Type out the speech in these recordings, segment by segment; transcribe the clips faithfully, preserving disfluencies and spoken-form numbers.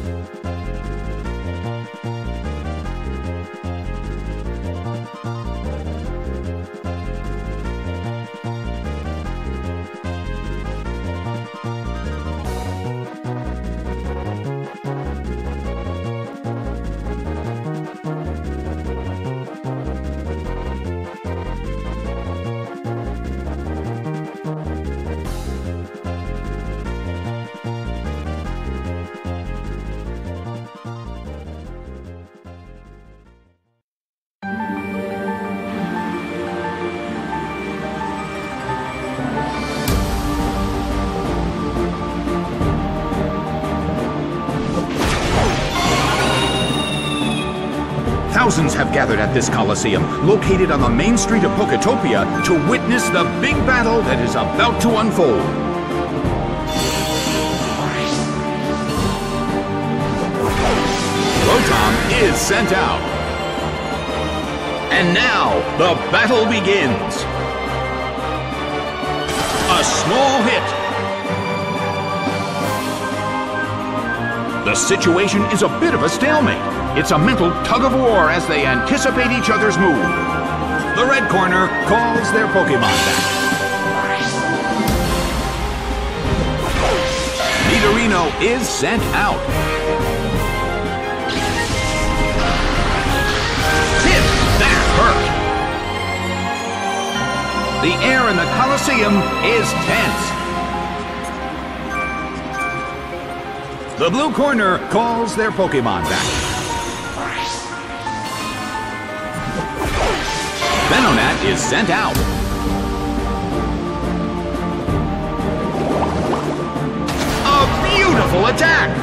Thousands have gathered at this Coliseum, located on the main street of Poketopia, to witness the big battle that is about to unfold. Rotom is sent out. And now, the battle begins. A small hit. The situation is a bit of a stalemate. It's a mental tug-of-war as they anticipate each other's move. The red corner calls their Pokemon back. Nidorino is sent out. Hit! That hurt! The air in the Coliseum is tense. The blue corner calls their Pokemon back. Venonat is sent out. A beautiful attack!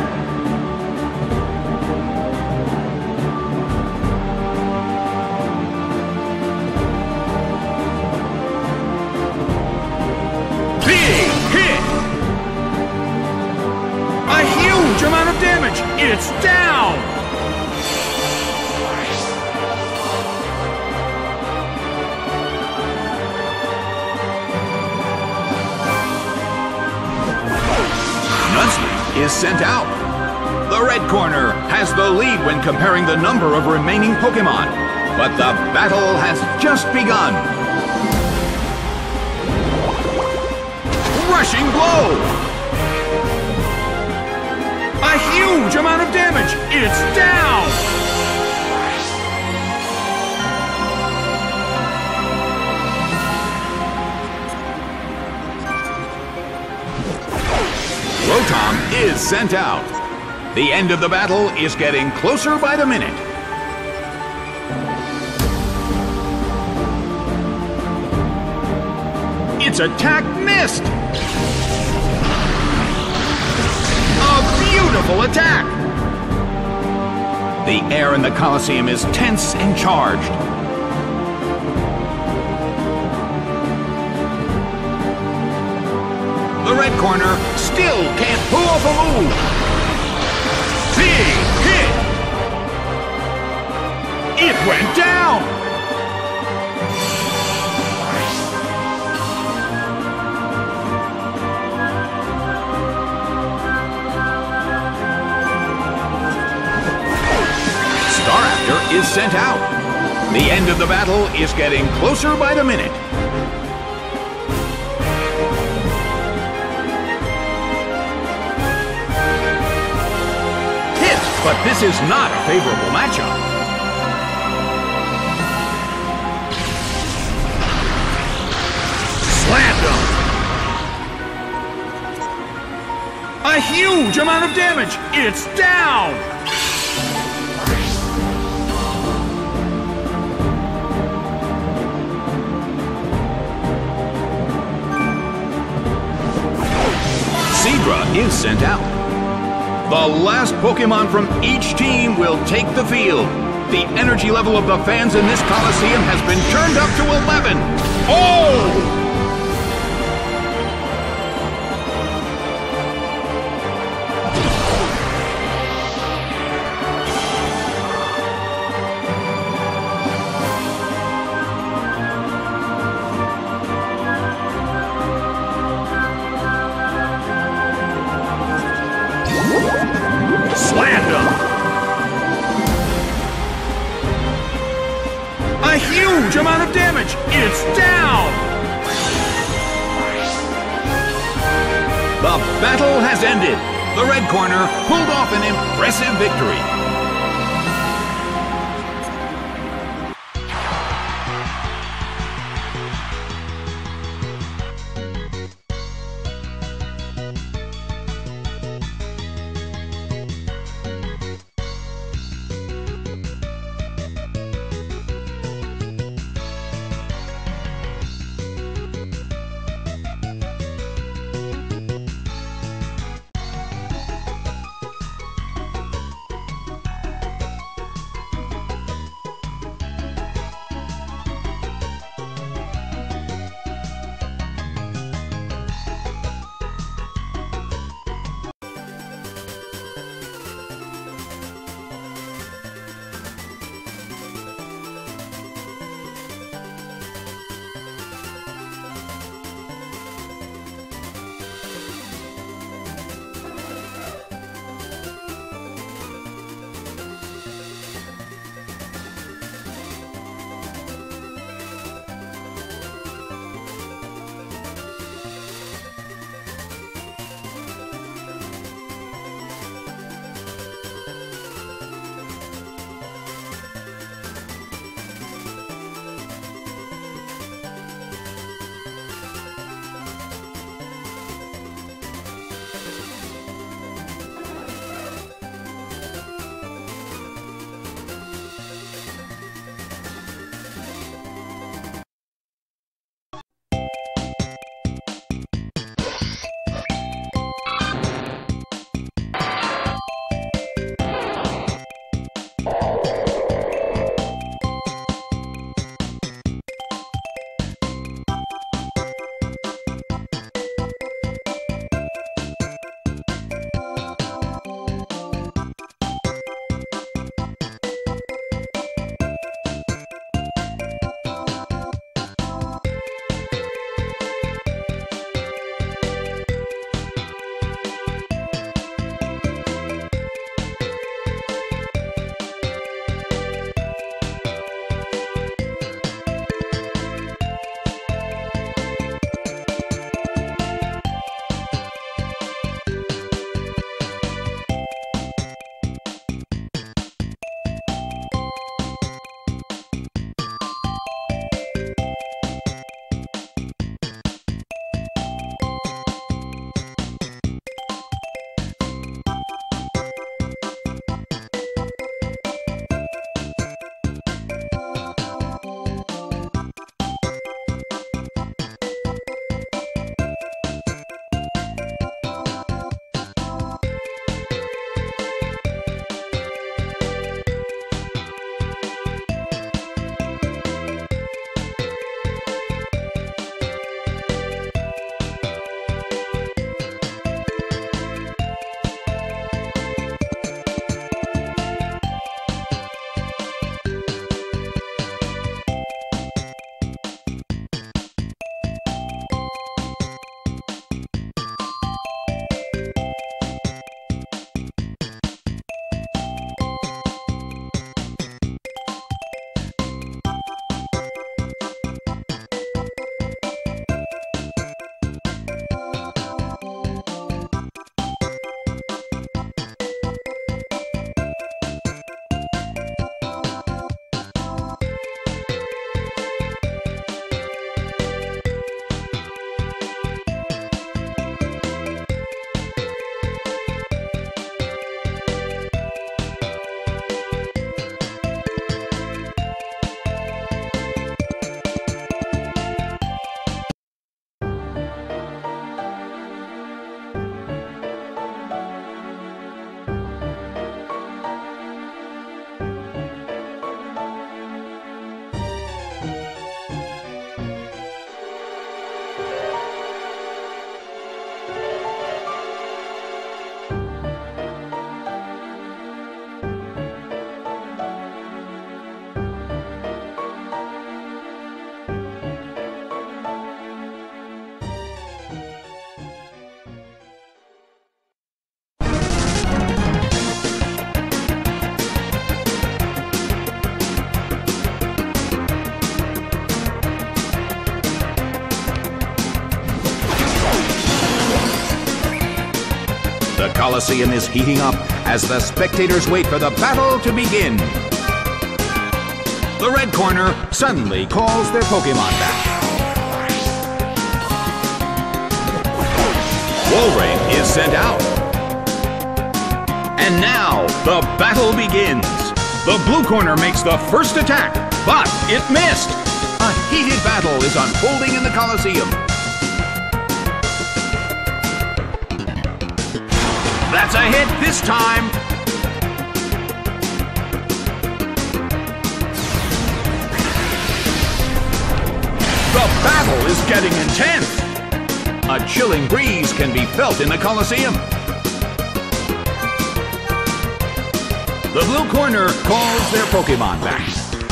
Big hit! A huge amount of damage! It's down! Is sent out. The red corner has the lead when comparing the number of remaining Pokemon, but the battle has just begun. Rushing blow! A huge amount of damage! It's down! Rotom is sent out. The end of the battle is getting closer by the minute. Its attack missed! A beautiful attack! The air in the Coliseum is tense and charged. The red corner still can't pull off a move. Big hit! It went down! Staraptor is sent out. The end of the battle is getting closer by the minute. But this is not a favorable matchup. Slammed him! A huge amount of damage! It's down! Seadra is sent out. The last Pokemon from each team will take the field. The energy level of the fans in this Coliseum has been turned up to eleven. Oh! Slam! has ended. The red corner pulled off an impressive victory. Coliseum is heating up as the spectators wait for the battle to begin. The red corner suddenly calls their Pokemon back. Walrein is sent out. And now, the battle begins. The blue corner makes the first attack, but it missed. A heated battle is unfolding in the Coliseum. That's a hit this time. The battle is getting intense. A chilling breeze can be felt in the Coliseum. The blue corner calls their Pokemon back.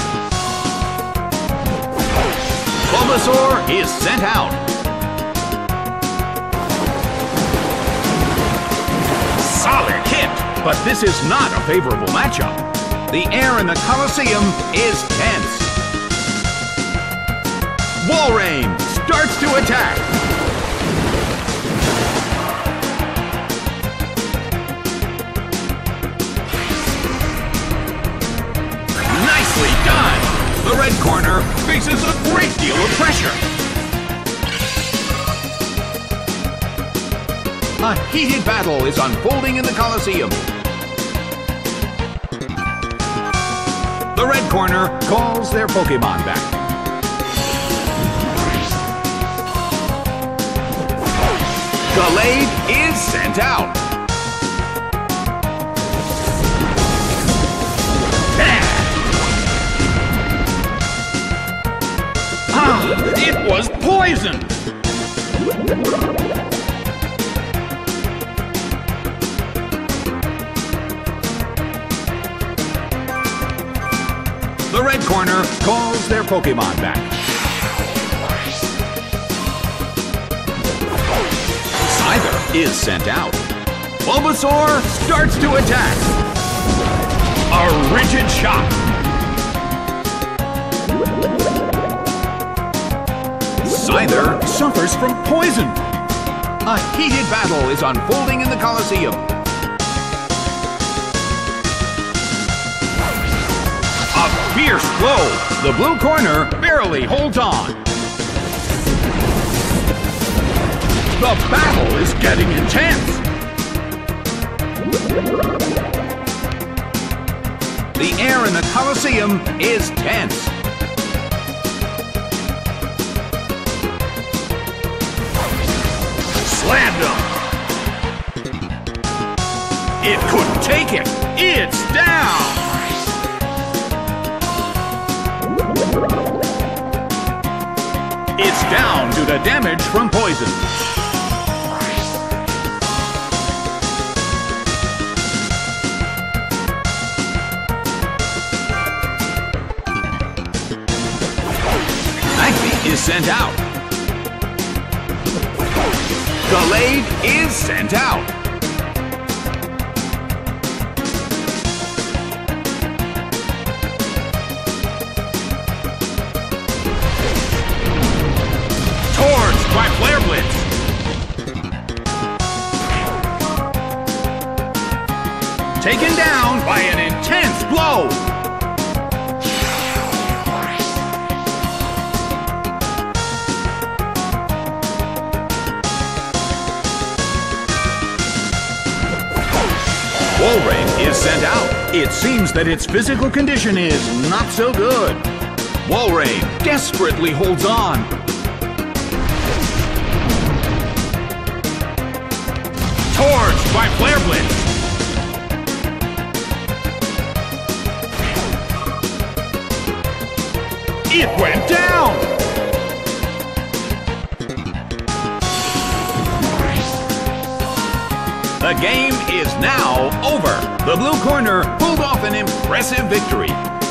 Bulbasaur is sent out. Solid hit, but this is not a favorable matchup. The air in the Coliseum is tense. Walrein starts to attack. Nicely done! The red corner faces a great deal of pressure. A heated battle is unfolding in the Coliseum. The red corner calls their Pokemon back. Gallade is sent out. Ah, it was poison! The red corner calls their Pokemon back. Scyther is sent out. Bulbasaur starts to attack. A rigid shot. Scyther suffers from poison. A heated battle is unfolding in the Coliseum. A fierce blow. The blue corner barely holds on. The battle is getting intense. The air in the Coliseum is tense. Slammed him. It couldn't take it. It's down. It's down due to damage from poison. Magby is sent out. Gallade is sent out. Torched by Flare Blitz. Taken down by an intense blow. Walrein is sent out. It seems that its physical condition is not so good. Walrein desperately holds on. Torched by Flare Blitz. It went down! The game is now over. The blue corner pulled off an impressive victory.